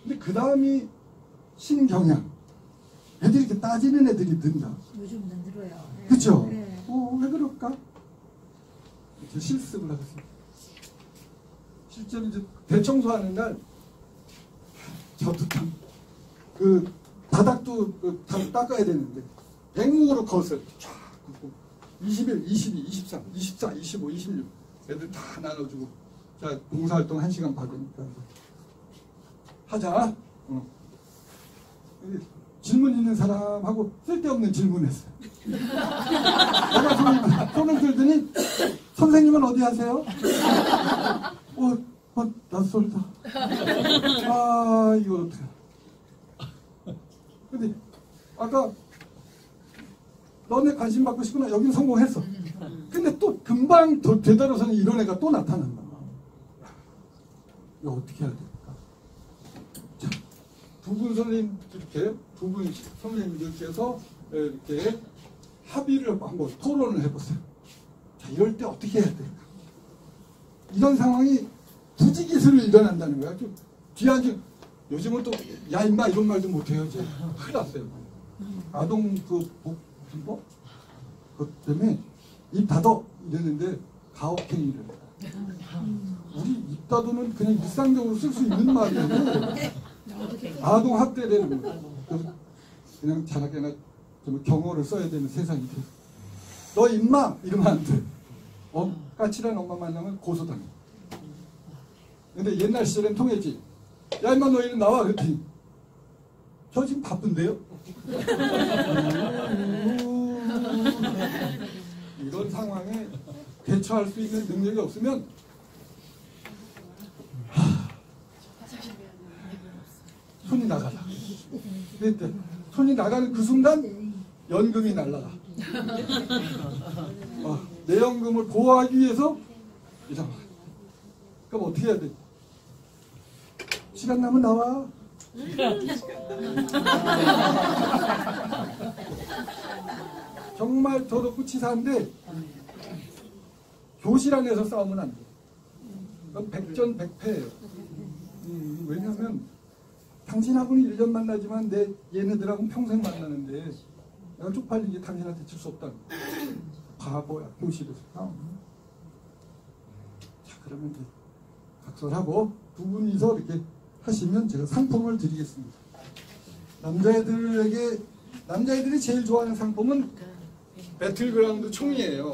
근데 그 다음이 신경향. 애들이 이렇게 따지는 애들이 는다. 요즘은 늘어요. 그쵸? 네. 왜 그럴까? 이렇게 실습을 하겠습니다. 실제로 이제 대청소하는 날, 저도 참, 바닥도 다 닦아야 되는데, 앵무로 거슬, 쫙 긋고, 21, 22, 23, 24, 25, 26, 애들 다 나눠주고, 자, 봉사활동 1시간 받으니까, 하자. 질문 있는 사람하고 쓸데없는 질문했어요. 내가 손을 들더니 선생님은 어디 하세요? 낯설다. 이거 어떡해. 근데 아까 너네 관심 받고 싶구나. 여긴 성공했어. 근데 또 금방 되돌아서는 이런 애가 또 나타난다. 이거 어떻게 해야 될까? 두 분 선생님 이렇게 두 분 선생님들께서 이렇게 합의를 한번 토론을 해보세요. 자, 이럴 때 어떻게 해야 될까? 이런 상황이 부지기수로 일어난다는 거야. 뒤에 앉은 요즘은 또 야 임마 이런 말도 못해요. 이제 큰일 났어요. 아동 복지법 그것 때문에 입 닫어 이랬는데 가혹행위를 우리 입 닫어는 그냥 일상적으로 쓸 수 있는 말이에요. 아동 학대되는 거예요. 그냥 자라게나 좀 경어를 써야 되는 세상이 돼. 너 임마 이러면 안 돼. 까칠한 엄마 만나면 고소당해. 근데 옛날 시절엔 통했지. 야 임마 너 이리 나와 그랬더니 저 지금 바쁜데요? 이런 상황에 대처할 수 있는 능력이 없으면 손이 나가자. 그때 손이 나가는 그 순간 연금이 날라가. 내 연금을 보호하기 위해서 이상. 그럼 어떻게 해야 돼? 시간 나면 나와. 정말 저도 구치사인데 교실 안에서 싸우면 안 돼. 그건 백전백패예요. 왜냐하면 당신하고는 1년 만나지만 얘네들하고는 평생 만나는데 내가 쪽팔리게 당신한테 질 수 없다. 바보야 교실에서. 자 그러면 이제 각설하고 두 분이서 이렇게 하시면 제가 상품을 드리겠습니다. 남자애들이 제일 좋아하는 상품은 배틀그라운드 총이에요.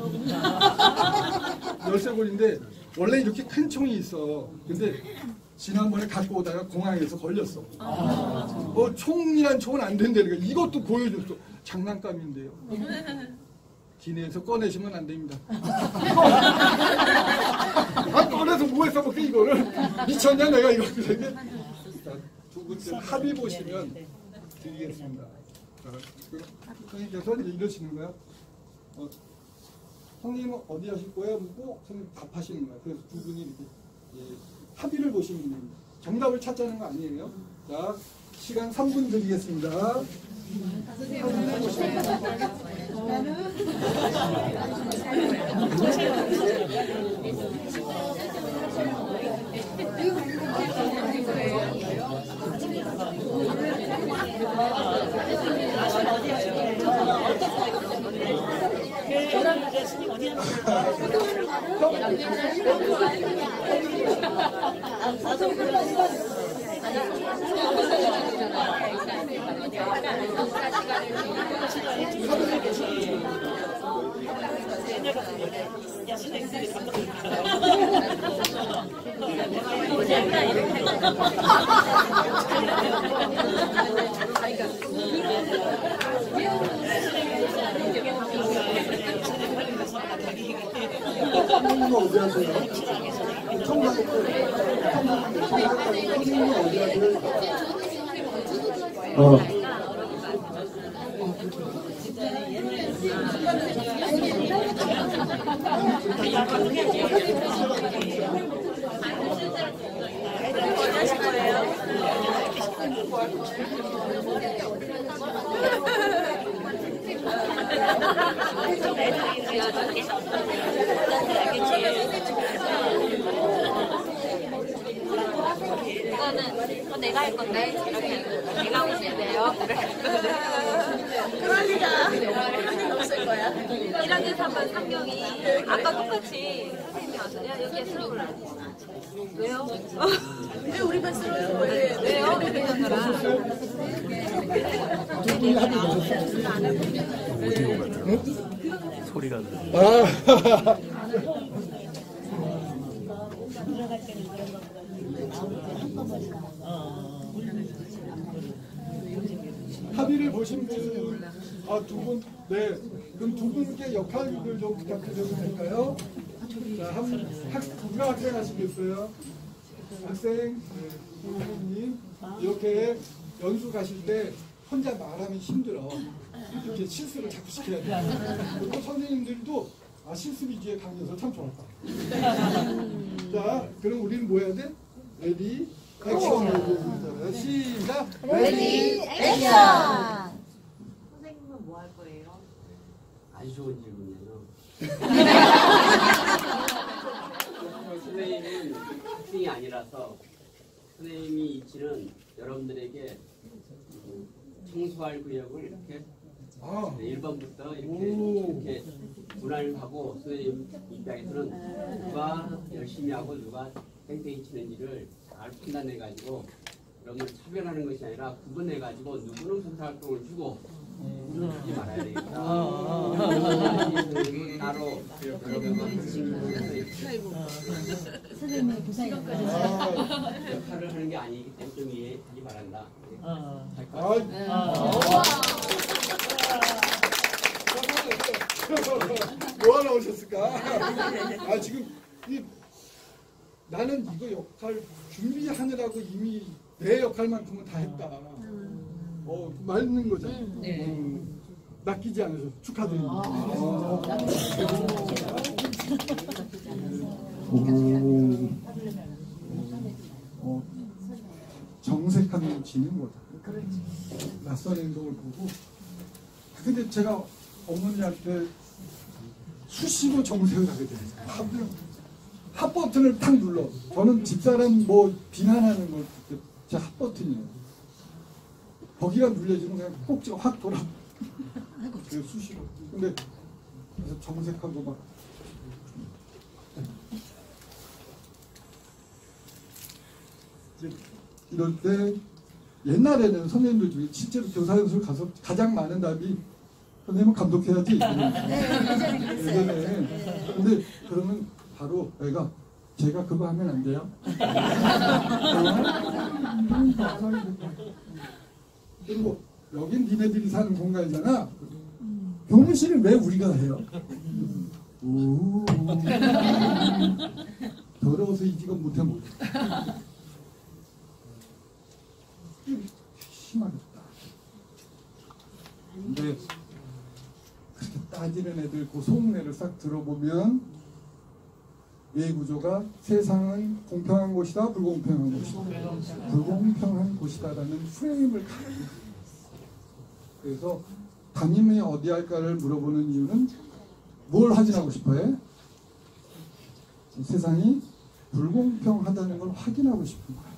열쇠고리인데 원래 이렇게 큰 총이 있어. 근데 지난번에 갖고 오다가 공항에서 걸렸어. 총이란 총은 안 된다니까. 이것도 보여줬어. 장난감인데요. 기내에서 꺼내시면 안 됩니다. 꺼내서 뭐에 써먹게 이거를. 미쳤냐 내가 이거. 두 분들 합의 보시면 드리겠습니다. 선생님께서 이러시는 거야. 선생님은 어디 하실 거예요? 묻고 선생님 답하시는 거야. 그래서 두 분이 이렇게 합의를 보시면 됩니다. 정답을 찾자는 거 아니에요. 자, 시간 3분 드리겠습니다. 선생님은 어디 하세요? 선생님은 어디 하세요? 이거는 내가 할 건데 이렇게 내가 오신대요. 그럴 리가 없을 거야. 1학년 3반 상경이 아까 똑같이 선생님이 와서 야 여기에 수업을 안 해. 왜요? 왜 우리만 쓰러져? 왜? 왜요? 이러더라. 소리가 아. 합의를 보신 분은 두 분, 네, 그럼 두 분께 역할을 좀 부탁드려도 될까요? 자, 누가 학생 하시겠어요? 학생, 네, 선생님 이렇게 연수 가실 때 혼자 말하면 힘들어. 이렇게 실수를 자꾸 시켜야 돼. 그리고 선생님들도 실수 위주의 강의여서 참 좋았다. 자, 그럼 우리는 뭐 해야 돼? 레디, 액션. 시작. 레디 액션. 선생님은 뭐 할 거예요? 아주 좋은 질문이에요. 선생님은 학생이 아니라서 선생님이 이치는 여러분들에게 청소할 구역을 이렇게 1번부터 이렇게 분할을 하고 선생님 입장에서는 누가 열심히 하고 누가 땡땡이 치는지를 잘 판단해가지고 여러분을 차별하는 것이 아니라 구분해가지고 누구는 봉사활동을 주고 하지 말아야 되겠다. 따로 선생님의 부사역까지. 역할을 하는 게 아니기 때문에 좀 이해하기 바란다. 뭐 하러 오셨을까? 지금 나는 이거 역할 준비하느라고 이미 내 역할만큼은 다 했다. 맞는 거죠? 낚이지 않아서 축하드립니다. 정색하면 지는 거다. 낯선 행동을 보고. 근데 제가 어머니한테 수시로 정색을 하게 돼요. 핫 버튼을 탁 눌러. 저는 집사람 뭐 비난하는 걸 제 핫 버튼이에요. 거기가 눌려지면 그냥 꼭지가 확 돌아. 그게 수시로. 근데 그래서 정색하고 막. 이럴 때 옛날에는 선생님들 중에 실제로 교사 연수를 가서 가장 많은 답이 선생님은 감독해야지. 예전에. 근데 그러면 바로 애가 제가 그거 하면 안 돼요? 그리고 여긴 니네들이 사는 공간이잖아. 교무실을 왜 우리가 해요? 오. 더러워서 이 직업 못해 먹어. 심하겠다. 근데 그렇게 따지는 애들 그 속내를 싹 들어보면 뇌 구조가 세상은 공평한 곳이다, 불공평한 곳이다. 불공평한 곳이다라는 프레임을 가지고 있어요. 그래서 담임이 어디 할까를 물어보는 이유는 뭘 확인하고 싶어요? 세상이 불공평하다는 걸 확인하고 싶은 거예요.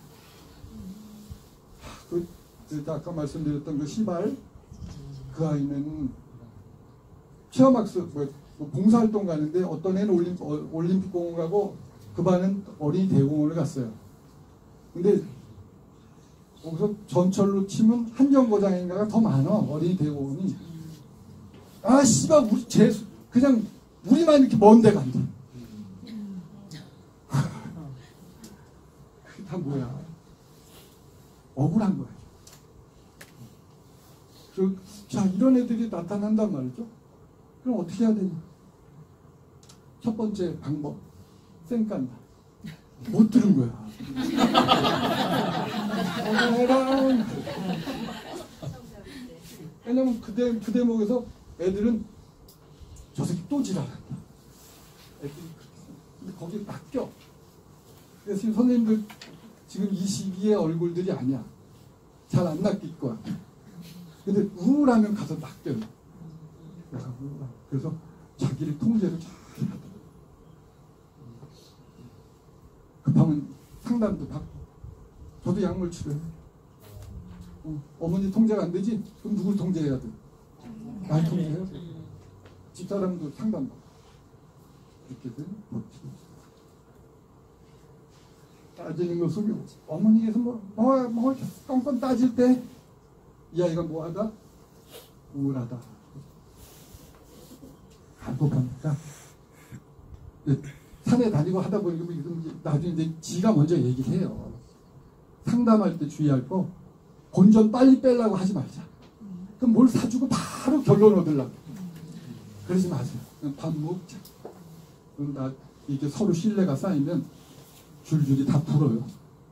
아까 말씀드렸던 그 시발, 그 아이는 체험학습, 봉사활동 가는데 어떤 애는 올림픽 공원 가고 그 반은 어린이 대공원을 갔어요. 근데 거기서 전철로 치면 한정거장인가가 더 많아, 어린이 대공원이. 씨발, 그냥 우리만 이렇게 먼 데 간다. 그게 다 뭐야? 억울한 거야. 자, 이런 애들이 나타난단 말이죠. 그럼 어떻게 해야 되냐? 첫 번째 방법, 쌩 깐다. 못 들은 거야. 왜냐면 그 대목에서 애들은 저 새끼 또 지랄한다. 근데 거기에 낚여. 그래서 지금 선생님들 지금 이 시기의 얼굴들이 아니야. 잘 안 낚일 거야. 근데 우울하면 가서 낚여요. 그래서 자기를 통제를 잘 하더라고요. 급하면 상담도 받고. 저도 약물 치료해요. 어머니 통제가 안 되지? 그럼 누굴 통제해야 돼? 날 통제해야 돼. 집사람도 상담받고. 이렇게 돼. 따지는 거 속에 어머니께서 뭐 껌껌 따질 때 이 아이가 뭐하다? 우울하다. 간곡합니다. 산에 다니고 하다 보니까 나중에 이제 지가 먼저 얘기를 해요. 상담할 때 주의할 거 본전 빨리 빼려고 하지 말자. 그럼 뭘 사주고 바로 결론 얻으려고. 그러지 마세요. 그냥 밥 먹자. 그럼 이렇게 서로 신뢰가 쌓이면 줄줄이 다 풀어요.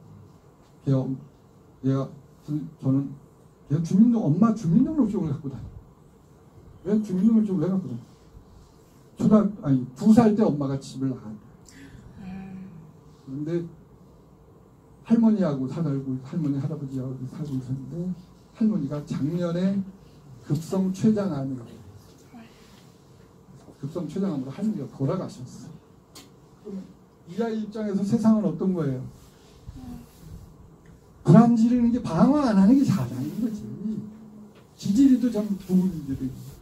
저는 엄마 주민등록증을 갖고 다녀. 왜 주민등록증을 왜 갖고 다녀? 2살 때 엄마가 집을 나갔다. 그런데 할머니하고 살고 할머니 할아버지하고 살고 있었는데 할머니가 작년에 급성 췌장암으로 할머니가 돌아가셨어. 그럼 이 아이 입장에서 세상은 어떤 거예요? 불안 지르는 게 방어 안 하는 게 잘하는 거지. 지지리도 참 좋은 일들이